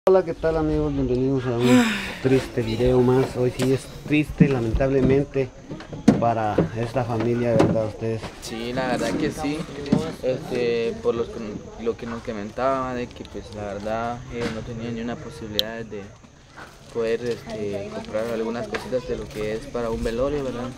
Hola, ¿qué tal amigos? Bienvenidos a un triste video más. Hoy sí es triste, lamentablemente, para esta familia, ¿verdad? Ustedes. Sí, la verdad que sí. Por lo que nos comentaba de que pues la verdad no tenían ni una posibilidad de poder comprar algunas cositas de lo que es para un velorio, ¿verdad?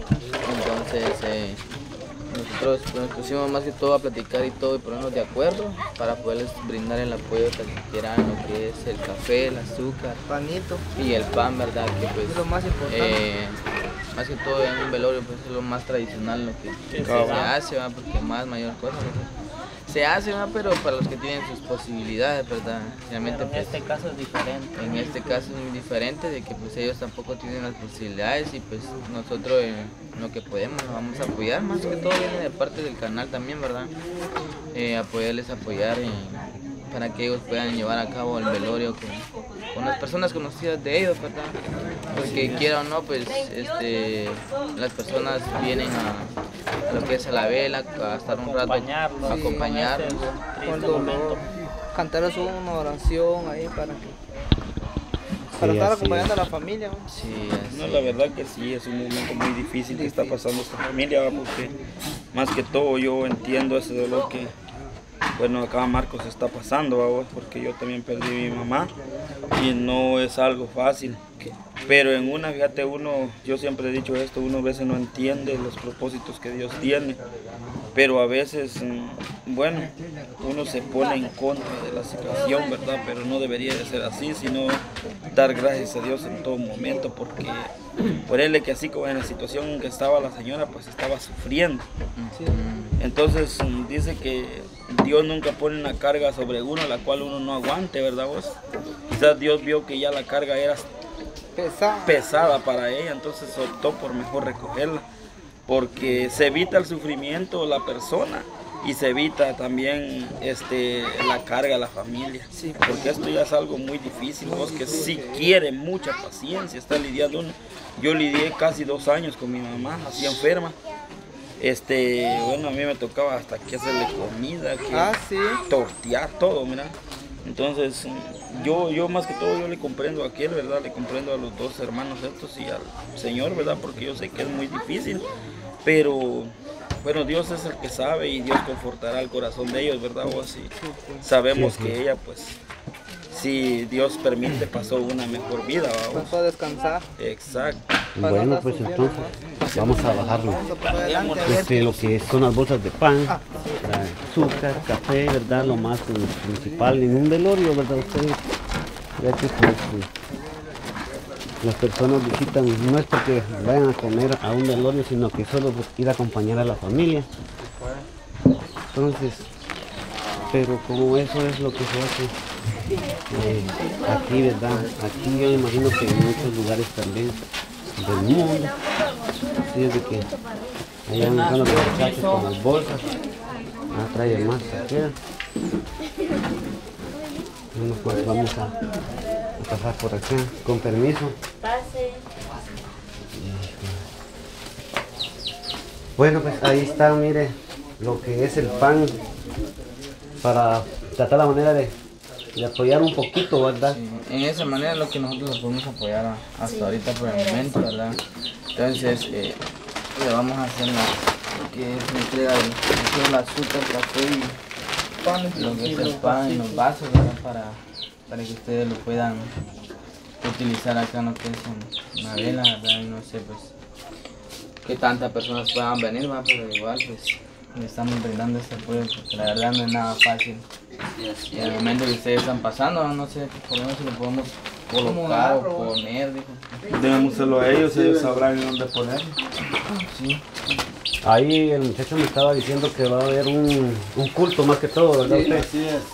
Entonces nosotros nos pusimos más que todo a platicar y todo y ponernos de acuerdo para poderles brindar el apoyo que quieran, lo que es el café, el azúcar, panito y el pan, ¿verdad? Que pues es lo más importante. más que todo en un velorio pues es lo más tradicional lo que se hace, ¿va? Porque más mayor cosa se hace, ¿va? Pero para los que tienen sus posibilidades, ¿verdad? Realmente, Pero en este caso es diferente. en este caso es muy diferente de que pues ellos tampoco tienen las posibilidades y pues nosotros en lo que podemos nos vamos a apoyar, más que todo viene de parte del canal también, ¿verdad? Poderles apoyar para que ellos puedan llevar a cabo el velorio con las personas conocidas de ellos, ¿verdad? Porque quiera o no, pues las personas vienen a lo que es a la vela, a estar un rato, a acompañarnos. Cuando cantaras una oración ahí para Sí, estar así acompañando es. a la familia, ¿no? Sí, No, así. la verdad que sí, es un momento muy difícil que está pasando esta familia, ¿va? Porque más que todo yo entiendo ese dolor que, bueno, acá Marcos está pasando, ¿va? Porque yo también perdí a mi mamá y no es algo fácil. Pero en una, fíjate, yo siempre he dicho esto, uno a veces no entiende los propósitos que Dios tiene, pero a veces, bueno, uno se pone en contra de la situación, ¿verdad? Pero no debería de ser así, sino dar gracias a Dios en todo momento, porque por él que así como en la situación en que estaba la señora, pues estaba sufriendo. Entonces dice que Dios nunca pone una carga sobre uno la cual uno no aguante, ¿verdad vos? Quizás Dios vio que ya la carga era pesada para ella, entonces optó por mejor recogerla, porque se evita el sufrimiento la persona y se evita también la carga a la familia, porque esto ya es algo muy difícil, vos, que sí quiere mucha paciencia, está lidiando uno. Yo lidié casi 2 años con mi mamá, así enferma. Bueno, a mí me tocaba hasta que hacerle comida, que tortear todo, mira. Entonces, yo más que todo yo le comprendo a aquel, ¿verdad? Le comprendo a los 2 hermanos estos y al Señor, ¿verdad? Porque yo sé que es muy difícil, pero bueno, Dios es el que sabe y Dios confortará el corazón de ellos, ¿verdad? O así sabemos que ella, pues, si Dios permite, pasó una mejor vida, ¿va? Pasó a descansar. Exacto. Bueno, pues entonces vamos a bajarlo. Vamos a pasar adelante, a ver. Lo que son las bolsas de pan, azúcar, café, ¿verdad? Lo más principal en un velorio, ¿verdad? Ustedes, ya que pues, las personas visitan, no es porque vayan a comer a un velorio, sino que solo pues, ir a acompañar a la familia. Entonces, pero como eso es lo que se hace aquí, ¿verdad? Aquí yo me imagino que en muchos lugares también del mundo, así es de que allá están los muchachos con las bolsas, trae más aquí. Bueno, pues vamos a pasar por acá, con permiso. Bueno, pues ahí está, mire, lo que es el pan, para tratar la manera de apoyar un poquito, ¿verdad? Sí, en esa manera es lo que nosotros los podemos apoyar hasta ahorita por el momento, ¿verdad? Entonces, le vamos a hacer lo que es la entrega del azúcar, café y pan, lo que es el pan en los vasos, ¿verdad? Para que ustedes lo puedan utilizar acá en lo que es una vela, ¿verdad? Y no sé, pues, que tantas personas puedan venir, ¿verdad? Pero igual, pues, le estamos brindando este apoyo porque la verdad no es nada fácil. Y en el momento que ustedes están pasando, no sé, por lo menos si lo podemos colocar o poner, dijo. Démoselo a ellos sabrán en dónde ponerlo. Sí. Ahí el muchacho me estaba diciendo que va a haber un culto más que todo, ¿verdad usted? Así es.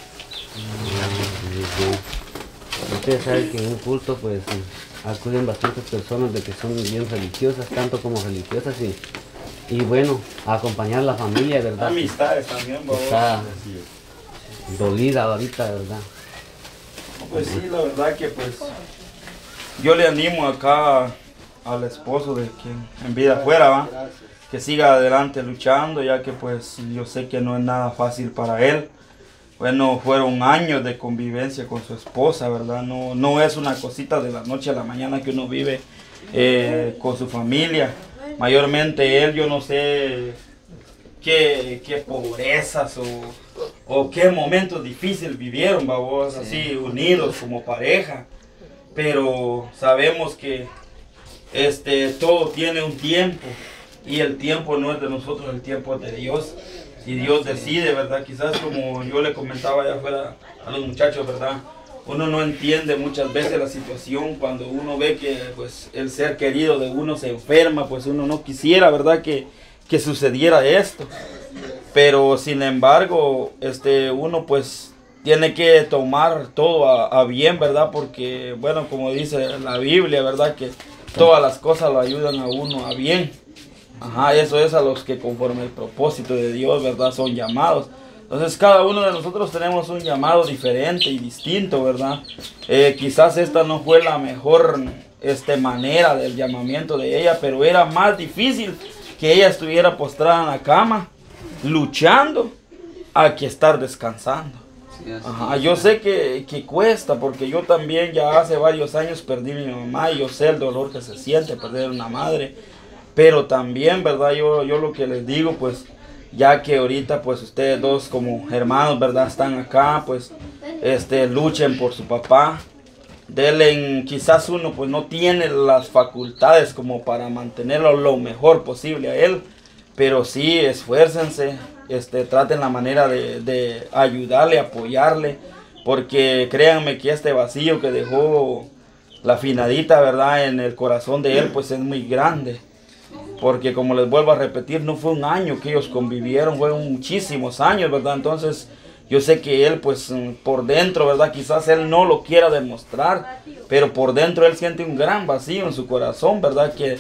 Ustedes saben que en un culto pues acuden bastantes personas de que son bien religiosas, tanto como religiosas y bueno, a acompañar a la familia, ¿verdad? Amistades también, babos. Está dolida ahorita, ¿verdad? Pues sí, la verdad que pues yo le animo acá al esposo de quien en vida fuera, ¿va? Que siga adelante luchando, ya que pues yo sé que no es nada fácil para él. bueno, fueron años de convivencia con su esposa, ¿verdad? No es una cosita de la noche a la mañana que uno vive con su familia. Mayormente él, yo no sé qué pobrezas o qué momentos difíciles vivieron, babos, así unidos como pareja. Pero sabemos que todo tiene un tiempo y el tiempo no es de nosotros, el tiempo es de Dios. Y Dios decide, ¿verdad? Quizás como yo le comentaba allá afuera a los muchachos, ¿verdad? Uno no entiende muchas veces la situación cuando uno ve que pues, el ser querido de uno se enferma, pues uno no quisiera, ¿verdad? Que sucediera esto. Pero sin embargo, uno pues tiene que tomar todo a bien, ¿verdad? Porque, bueno, como dice la Biblia, ¿verdad? Que todas las cosas lo ayudan a uno a bien. Ajá, eso es a los que conforme el propósito de Dios, ¿verdad? Son llamados. Entonces cada uno de nosotros tenemos un llamado diferente y distinto, ¿verdad? Quizás esta no fue la mejor manera del llamamiento de ella, pero era más difícil que ella estuviera postrada en la cama, luchando, a que estar descansando. Ajá, yo sé que cuesta, porque yo también ya hace varios años perdí a mi mamá y yo sé el dolor que se siente perder una madre. Pero también, ¿verdad? Yo lo que les digo, pues, ya que ahorita, pues, ustedes dos como hermanos, ¿verdad? Están acá, pues, luchen por su papá. Quizás uno, pues, no tiene las facultades como para mantenerlo lo mejor posible a él. Pero sí, esfuércense, traten la manera de ayudarle, apoyarle. Porque créanme que este vacío que dejó la finadita, ¿verdad? En el corazón de él, pues, es muy grande. Porque como les vuelvo a repetir, no fue un año que ellos convivieron, fueron muchísimos años, ¿verdad? Entonces yo sé que él pues por dentro, ¿verdad? Quizás él no lo quiera demostrar, pero por dentro él siente un gran vacío en su corazón, ¿verdad? Que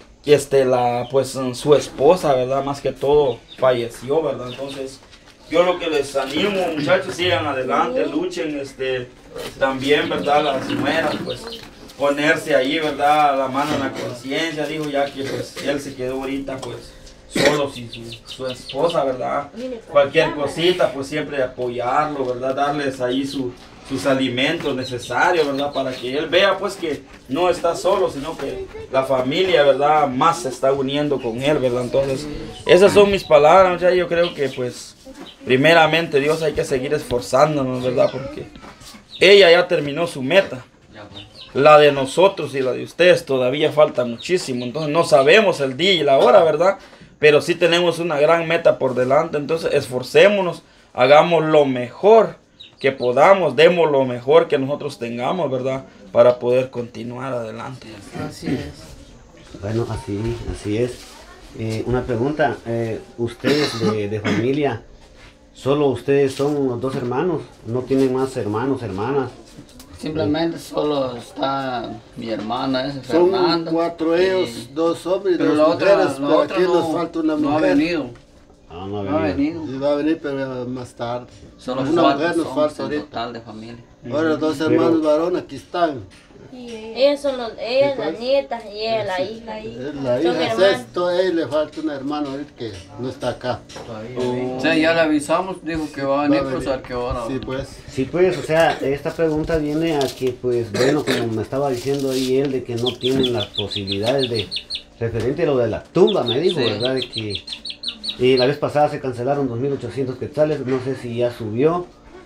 su esposa, ¿verdad? Más que todo falleció, ¿verdad? Entonces yo lo que les animo, muchachos, sigan adelante, luchen, también, ¿verdad? Las nueras, pues ponerse ahí, ¿verdad? La mano en la conciencia, dijo, ya que pues él se quedó ahorita pues solo sin su esposa, ¿verdad? Cualquier cosita, pues siempre apoyarlo, ¿verdad? Darles ahí sus alimentos necesarios, ¿verdad? Para que él vea pues que no está solo, sino que la familia, ¿verdad? Más se está uniendo con él, ¿verdad? Entonces, esas son mis palabras, ya yo creo que pues primeramente Dios hay que seguir esforzándonos, ¿verdad? Porque ella ya terminó su meta. La de nosotros y la de ustedes todavía falta muchísimo, entonces no sabemos el día y la hora, ¿verdad? Pero sí tenemos una gran meta por delante, entonces esforcémonos, hagamos lo mejor que podamos, demos lo mejor que nosotros tengamos, ¿verdad? Para poder continuar adelante. Así es. Bueno, así es. Una pregunta, ustedes de familia, ¿solo ustedes son los dos hermanos? ¿No tienen más hermanos, hermanas? Simplemente solo está mi hermana, Son Fernanda. 4 ellos, 2 hombres y Pero 2 la mujeres, otra pero aquí nos no, falta una no ha mujer. venido. Ah, no No ha venido. Y va a venir, pero más tarde. Solo una mujer nos somos falta en ahorita. total de familia. Ahora los 2 hermanos varones aquí están. Ellas son las nietas y ella la hija. La Son hija hermanos. sexto, a él le falta un hermano ahorita que no está acá. O sea, ya le avisamos, dijo que va a venir, pero saber qué hora. Sí, pues. Sí, pues, o sea, esta pregunta viene a que, pues, bueno, como me estaba diciendo ahí él, de que no tienen las posibilidades de, referente a lo de la tumba, me dijo, Sí. ¿verdad? De que la vez pasada se cancelaron 2.800 quetzales, no sé si ya subió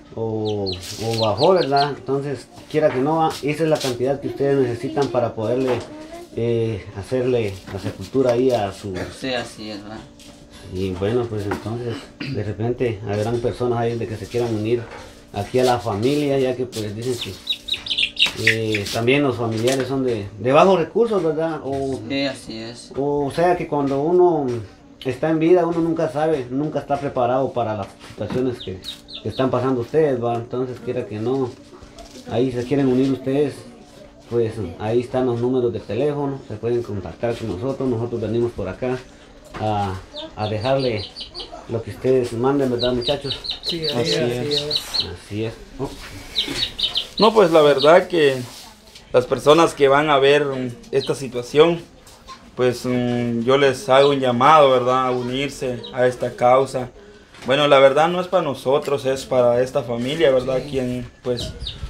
o bajó, ¿verdad? Entonces, quiera que no, esa es la cantidad que ustedes necesitan para poderle hacerle la sepultura ahí a su... Sí, así es, ¿verdad? Y bueno, pues entonces de repente habrán personas ahí de que se quieran unir aquí a la familia, ya que pues dicen que también los familiares son de bajos recursos, ¿verdad? Sí, así es. O sea que cuando uno está en vida, uno nunca sabe, nunca está preparado para las situaciones que están pasando ustedes, ¿va? Entonces quiera que no, ahí se quieren unir ustedes, pues ahí están los números de teléfono, se pueden contactar con nosotros venimos por acá a dejarle lo que ustedes manden, ¿verdad, muchachos? Sí, Así es. Así es. Oh. No, pues la verdad que las personas que van a ver esta situación, pues yo les hago un llamado, ¿verdad? A unirse a esta causa. Bueno, la verdad no es para nosotros, es para esta familia, ¿verdad? Quien pues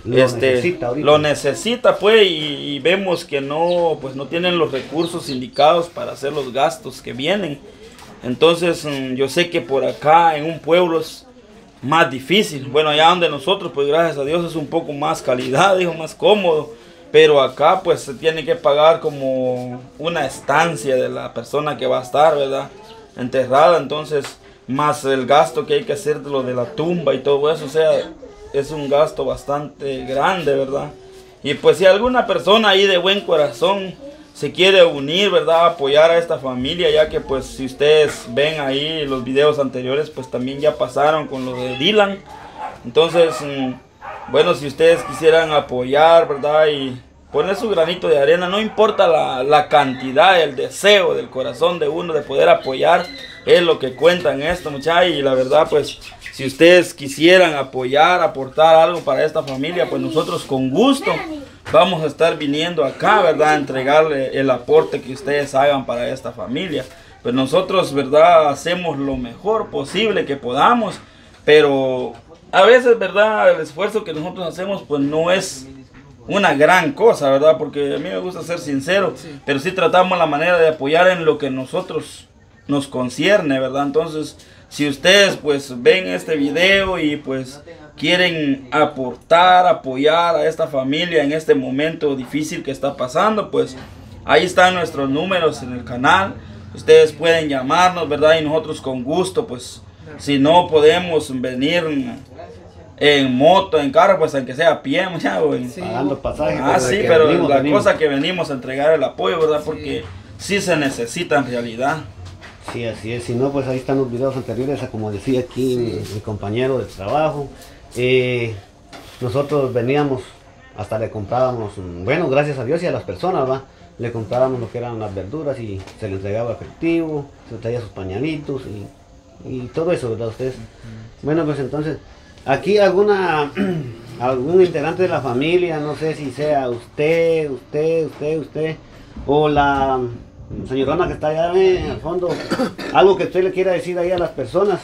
lo necesita pues y vemos que no, pues no tienen los recursos indicados para hacer los gastos que vienen. Entonces yo sé que por acá en un pueblo es más difícil. Bueno, allá donde nosotros pues gracias a Dios es un poco más calidad, dijo, más cómodo. Pero acá pues se tiene que pagar como una estancia de la persona que va a estar, ¿verdad? Enterrada, entonces más el gasto que hay que hacer de lo de la tumba y todo eso, o sea, es un gasto bastante grande, ¿verdad? Y pues si alguna persona ahí de buen corazón se quiere unir, ¿verdad? Apoyar a esta familia, ya que pues si ustedes ven ahí los videos anteriores, pues también ya pasaron con lo de Dylan. Entonces, bueno, si ustedes quisieran apoyar, ¿verdad? Y poner su granito de arena, no importa la cantidad, el deseo del corazón de uno de poder apoyar, es lo que cuenta en esto, muchachos. Y la verdad, pues, si ustedes quisieran apoyar, aportar algo para esta familia, pues nosotros con gusto vamos a estar viniendo acá, ¿verdad? A entregarle el aporte que ustedes hagan para esta familia. Pues nosotros, ¿verdad? Hacemos lo mejor posible que podamos, pero a veces, ¿verdad? El esfuerzo que nosotros hacemos, pues no es una gran cosa, ¿verdad? Porque a mí me gusta ser sincero, pero sí tratamos la manera de apoyar en lo que nosotros nos concierne, ¿verdad? Entonces, si ustedes pues ven este video y pues quieren aportar, apoyar a esta familia en este momento difícil que está pasando, pues ahí están nuestros números en el canal. Ustedes pueden llamarnos, ¿verdad? Y nosotros con gusto, pues si no podemos venir en moto, en carro, pues aunque sea a pie, pagando pasajes. Sí, pero la cosa que venimos a entregar el apoyo, ¿verdad? Porque sí se necesita en realidad. Sí, así es. Si no, pues ahí están los videos anteriores, como decía aquí mi compañero de trabajo. Nosotros veníamos, hasta le comprábamos, bueno, gracias a Dios y a las personas, ¿va? Le comprábamos lo que eran las verduras y se le entregaba efectivo, se traía sus pañalitos y todo eso, ¿verdad? Ustedes. Bueno, pues entonces, aquí algún integrante de la familia, no sé si sea usted, o la señorona que está allá al fondo, algo que usted le quiera decir ahí a las personas.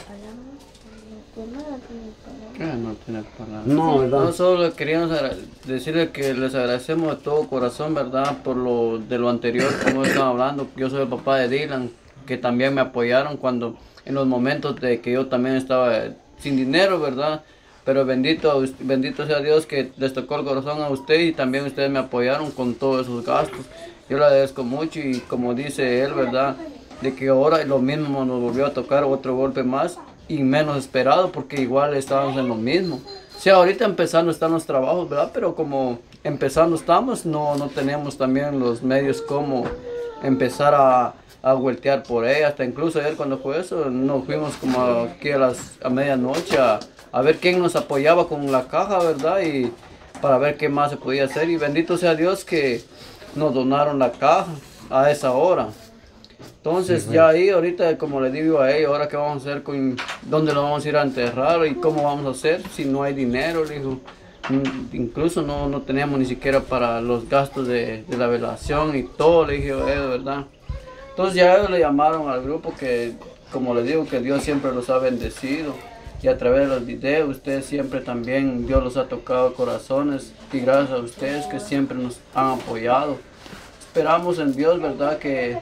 No tener palabras. No, ¿verdad? No, solo queríamos decirle que les agradecemos de todo corazón, ¿verdad? Por lo anterior, como estaba hablando. Yo soy el papá de Dylan, que también me apoyaron cuando en los momentos de que yo también estaba sin dinero, ¿verdad? Pero bendito sea Dios que les tocó el corazón a usted y también ustedes me apoyaron con todos esos gastos. Yo le agradezco mucho y como dice él, ¿verdad? De que ahora lo mismo nos volvió a tocar otro golpe más y menos esperado porque igual estábamos en lo mismo. Sí, ahorita empezando están los trabajos, ¿verdad? Pero como empezando estamos, no tenemos también los medios como empezar a voltear por ella. Hasta incluso ayer cuando fue eso, nos fuimos como aquí a medianoche a ver quién nos apoyaba con la caja, ¿verdad? Y para ver qué más se podía hacer. Y bendito sea Dios que nos donaron la caja a esa hora. Entonces ya ahí ahorita, como le digo a ella, ahora qué vamos a hacer, dónde lo vamos a ir a enterrar y cómo vamos a hacer si no hay dinero, le dijo. Incluso no teníamos ni siquiera para los gastos de la velación y todo, le dije a ella, ¿verdad? Entonces ya ellos le llamaron al grupo que, como les digo, que Dios siempre los ha bendecido. Y a través de los videos, ustedes siempre también, Dios los ha tocado corazones. Y gracias a ustedes que siempre nos han apoyado. Esperamos en Dios, ¿verdad? Que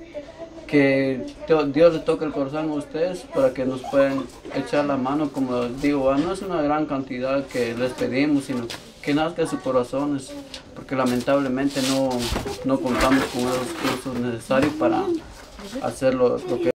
Dios les toque el corazón a ustedes para que nos puedan echar la mano. Como digo, no es una gran cantidad que les pedimos, sino que nazca de sus corazones. Porque lamentablemente no contamos con esos recursos necesarios para hacer lo que